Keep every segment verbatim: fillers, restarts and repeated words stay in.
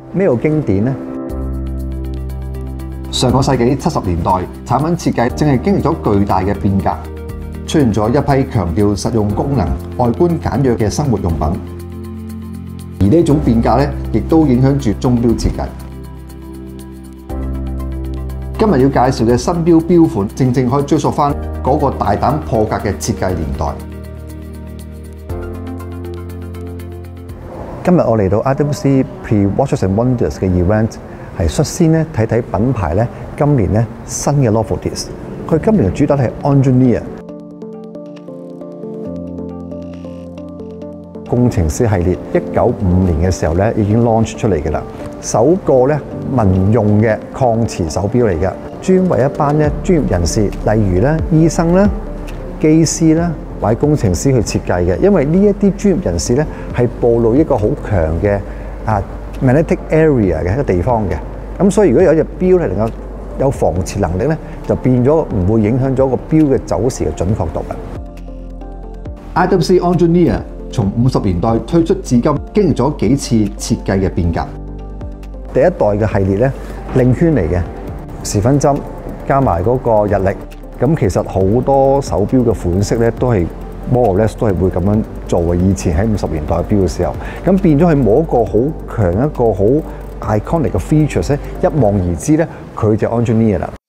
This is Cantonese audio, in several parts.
咩叫經典呢？上個世紀七十年代，產品設計正係經歷咗巨大嘅變革，出現咗一批強調實用功能、外觀簡約嘅生活用品。而呢種變革咧，亦都影響住鐘錶設計。今日要介紹嘅新錶錶款，正正可以追溯翻嗰個大膽破格嘅設計年代。今日我嚟到 I W C Pre-Watches and Wonders 嘅 event， 係率先咧睇睇品牌咧今年咧新嘅 novelties。佢今年嘅主打係 Engineer 工程師系列，一九五五年嘅時候咧已經 launch 出嚟嘅啦。首個咧民用嘅抗磁手錶嚟嘅，專為一班咧專業人士，例如咧醫生啦、機師啦或者工程師去設計嘅。因為呢一啲專業人士咧係暴露一個好強嘅啊 magnetic area 嘅一個地方嘅。咁所以如果有一隻錶係能夠有防磁能力咧，就變咗唔會影響咗個錶嘅走時嘅準確度啦。I W C Engineer 從五十年代推出至今，經歷咗幾次設計嘅變革。第一代嘅系列咧，令圈嚟嘅時分針加埋嗰個日曆，咁其實好多手錶嘅款式咧都係 more or less 都係會咁樣做嘅。以前喺五十年代錶嘅時候，咁變咗係冇一個好強一個好 iconic 嘅 features 咧，一望而知咧，佢就 Engineer 啦。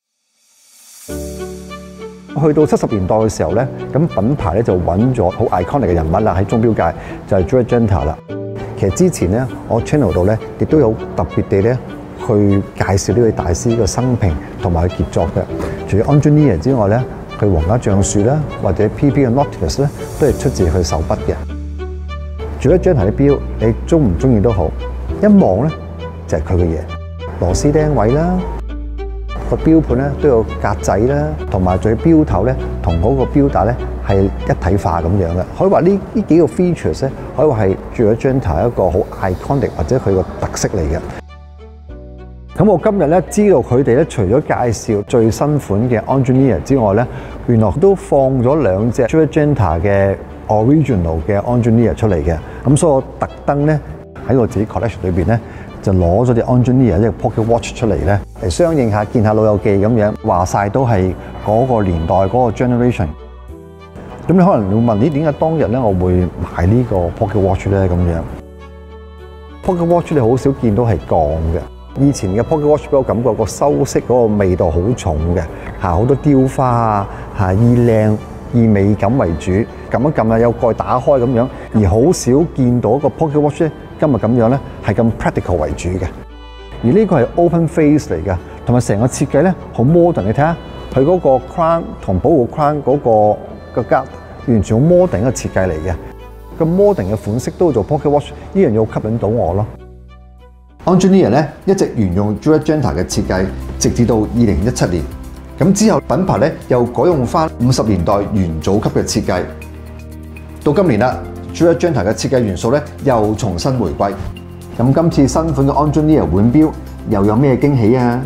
去到七十年代嘅時候咧，咁品牌咧就揾咗好 iconic 嘅人物啦，喺鐘錶界就係 Giorgio 啦。其實之前咧，我 channel 度咧亦都有特別地咧去介紹呢位大師嘅生平同埋佢傑作嘅。除咗 Engineer 之外咧，佢皇家橡樹啦，或者 P P 嘅 Nautilus 咧，都係出自佢手筆嘅。除咗Giorgio啲錶，你中唔中意都好，一望咧就係佢嘅嘢，螺絲釘位啦。個錶盤咧都有格仔啦，同埋仲有錶頭咧同嗰個錶帶咧係一體化咁樣嘅。可以話呢呢幾個 features 咧，可以話係做咗 Giorgio一個好 iconic 或者佢個特色嚟嘅。咁我今日咧知道佢哋咧除咗介紹最新款嘅 Engineer 之外咧，原來都放咗兩隻 Giorgio 嘅 original 嘅 Engineer 出嚟嘅。咁所以我特登咧喺我自己 collection 裏邊咧，就攞咗隻 Engineer 一個 Pocket Watch 出嚟咧，嚟相應下，見下老友記咁樣，話晒都係嗰個年代嗰、嗰個 generation。咁你可能會問：咦，點解當日咧我會買呢個 Pocket Watch 咧？咁樣 Pocket Watch 你好少見到係鋼嘅。以前嘅 Pocket Watch 俾我感覺個修飾嗰個味道好重嘅，嚇好多雕花啊，嚇以靚以美感為主，撳一撳啊有蓋打開咁樣，而好少見到一個 Pocket Watch 咧。今日咁樣咧，係咁 practical 為主嘅，而呢個係 open face 嚟嘅，同埋成個設計咧好 modern。你睇下佢嗰個 crown 同保護 crown 嗰個個格，完全好 modern 嘅設計嚟嘅。咁 modern 嘅款式都做 pocket watch， 呢樣嘢好吸引到我咯。Engineer 咧一直沿用 Giorgio 嘅設計，直至到二零一七年。咁之後品牌咧又改用翻五十年代元祖級嘅設計，到今年啦。Giorgio 嘅設計元素咧又重新回歸，咁今次新款嘅 Engineer 腕錶又有咩驚喜啊？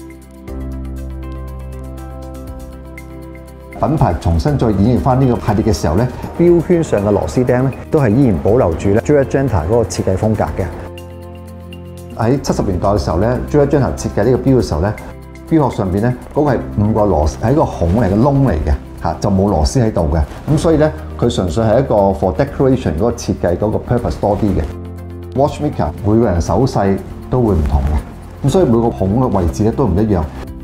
品牌重新再演繹翻呢個系列嘅時候咧，錶圈上嘅螺絲釘咧都係依然保留住咧 Giorgio 嗰個設計風格嘅。喺七十年代嘅時候咧 ，Giorgio 設計呢個錶嘅時候咧，錶殼上邊咧嗰個係五個螺絲，係一個孔嚟嘅窿嚟嘅。就冇螺絲喺度嘅，咁所以咧佢純粹係一個 for decoration 嗰個設計嗰個 purpose 多啲嘅。Watchmaker 每個人手勢都會唔同嘅，咁所以每個孔嘅位置咧都唔一樣。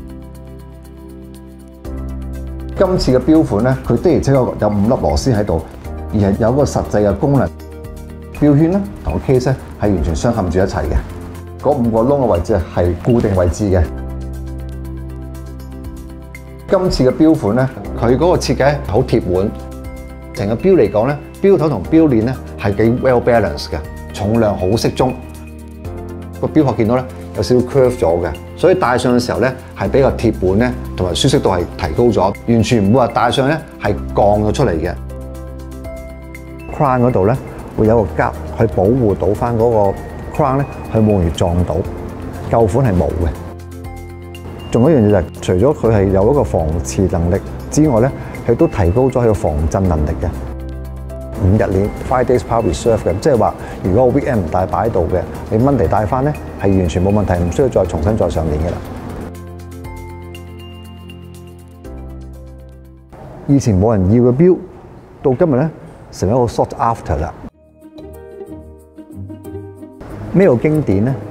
今次嘅錶款咧，佢的而且確有五粒螺絲喺度，而係有一個實際嘅功能。錶圈咧同個 case 咧係完全相嵌住一齊嘅，嗰五個窿嘅位置係固定位置嘅。今次嘅錶款咧，佢嗰個設計好貼腕，成個錶嚟講咧，錶頭同錶鏈咧係幾 well balanced 嘅，重量好適中。個錶殼見到咧有少少 curve 咗嘅，所以戴上嘅時候咧係比較貼腕咧，同埋舒適度係提高咗，完全唔會話戴上咧係降咗出嚟嘅。crown 嗰度咧會有個夾去保護到翻嗰個 crown 咧，佢冇容易撞到。舊款係冇嘅。仲有一樣嘢就係，除咗佢係有一個防磁能力之外咧，佢都提高咗佢嘅防震能力嘅。 五日你 five days power reserve 嘅，即係話如果我 weekend 唔帶擺喺度嘅，你 Monday 帶翻咧係完全冇問題，唔需要再重新再上鏈嘅啦。以前冇人要嘅錶，到今日咧成為一個 sought after 啦。咩叫經典咧？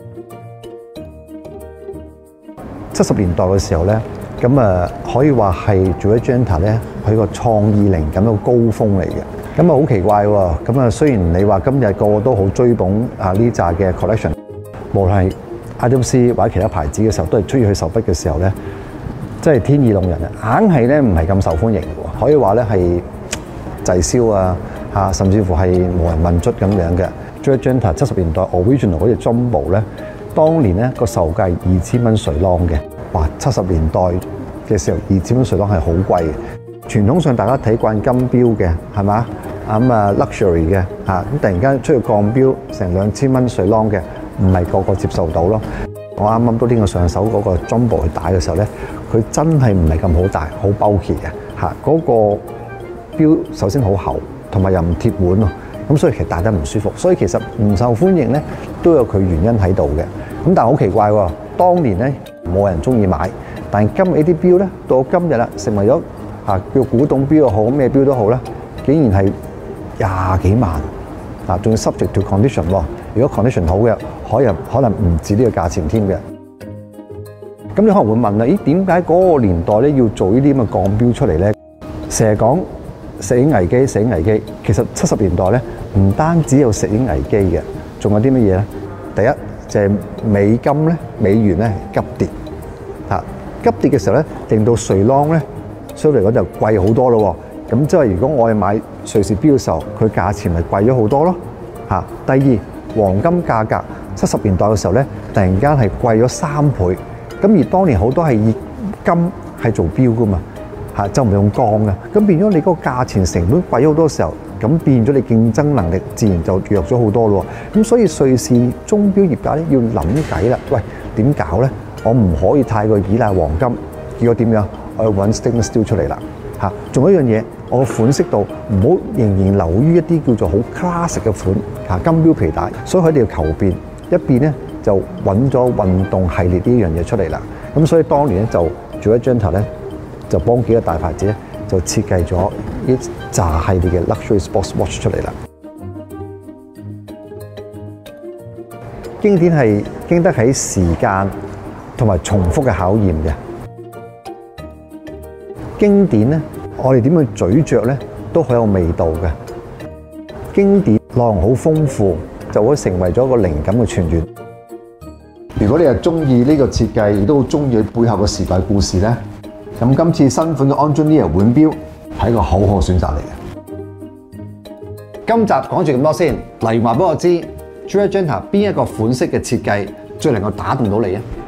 七十年代嘅時候咧，咁啊可以話係 Giorgio 咧佢個創意靈感嘅高峰嚟嘅。咁啊好奇怪喎！咁啊雖然你話今日個個都好追捧啊呢扎嘅 collection， 無論係 I W C 或者其他牌子嘅時候，都係出現去手筆嘅時候咧，真係天意弄人啊！硬係咧唔係咁受歡迎嘅，可以話咧係滯銷啊嚇，甚至乎係無人問津咁樣嘅。Giorgio 七十年代 original 嗰隻 Jumbo 咧，當年咧個售價二千蚊瑞郎嘅，哇！七十年代嘅時候二千蚊瑞郎係好貴嘅。傳統上大家睇慣金錶嘅係嘛？咁啊 luxury 嘅嚇，咁突然間出去鋼錶成兩千蚊瑞郎嘅，唔係個個接受到咯。我啱啱都拎我上手嗰個 Jumbo 去戴嘅時候咧，佢真係唔係咁好戴，好 bulky 嘅嚇。嗰個錶首先好厚，同埋又唔貼腕喎，咁所以其實戴得唔舒服。所以其實唔受歡迎咧，都有佢原因喺度嘅。咁但係好奇怪喎，當年咧冇人中意買，但係今日呢啲錶咧到今日啦，成為咗嚇叫古董錶又好，咩錶都好啦，竟然係廿幾萬啊！仲要 subject to condition 喎。如果 condition 好嘅，可能可能唔止呢個價錢添嘅。咁你可能會問啦，咦？點解嗰個年代咧要做呢啲咁嘅鋼錶出嚟咧？成日講石英危機，石英危機，其實七十年代咧唔單止有石英危機嘅，仲有啲乜嘢咧？第一就係美金咧、美元咧急跌嚇，急跌嘅時候咧，令到瑞郎咧相對嚟講就貴好多咯。咁即係如果我係買瑞士錶嘅時候，佢價錢咪貴咗好多咯嚇。第二，黃金價格七十年代嘅時候咧，突然間係貴咗三倍。咁而當年好多係以金係做錶噶嘛嚇，就唔用鋼嘅。咁變咗你嗰個價錢成本貴咗好多時候，咁變咗你競爭能力自然就弱咗好多咯。咁所以瑞士鐘錶業界咧要諗計啦。喂，點搞咧？我唔可以太過依賴黃金，結果點樣？我要揾 stainless steel 出嚟啦嚇。仲有一樣嘢。我嘅款式度唔好仍然留於一啲叫做好 classic 嘅款嚇金錶皮帶，所以佢哋要求變，一變咧就揾咗運動系列呢樣嘢出嚟啦。咁所以當年咧就做一張頭咧，就幫幾個大牌子咧就設計咗一紮系列嘅 luxury sports watch 出嚟啦。經典係經得起時間同埋重複嘅考驗嘅。經典咧。我哋點去咀嚼咧，都好有味道嘅。經典內容好豐富，就會成為咗一個靈感嘅泉源。如果你係中意呢個設計，亦都好中意佢背後嘅時代故事咧，咁今次新款嘅 Engineer 腕錶係一個好好嘅選擇嚟嘅。今集講住咁多先，例如話俾我知 Giorgio 邊一個款式嘅設計最能夠打動到你啊？